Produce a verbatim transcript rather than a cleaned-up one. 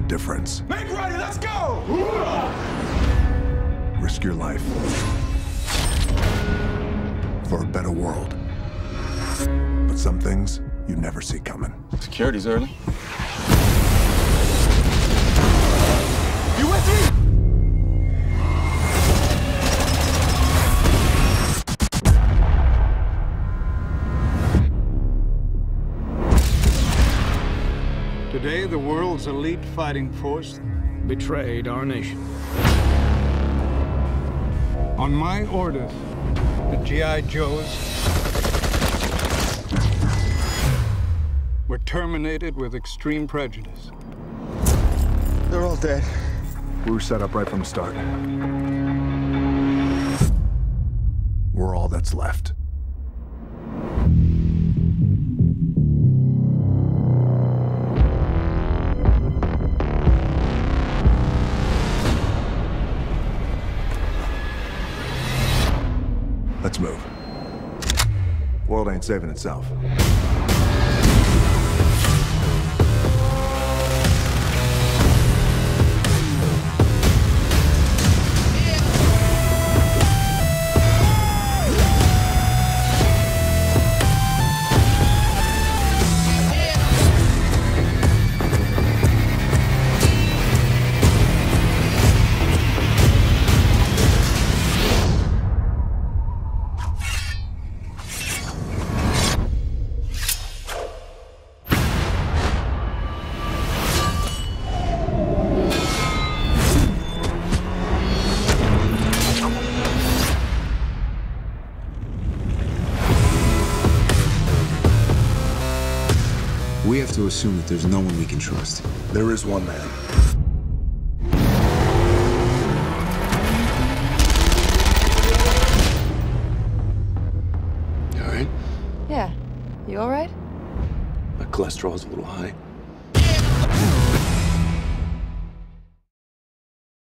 difference. Make ready, let's go! Risk your life for a better world. But some things you never see coming. Security's early. You with me? Today, the world's elite fighting force betrayed our nation. On my orders, the G I Joes were terminated with extreme prejudice. They're all dead. We were set up right from the start. We're all that's left. Let's move. World ain't saving itself. We have to assume that there's no one we can trust. There is one man. You all right? Yeah. You all right? My cholesterol's a little high.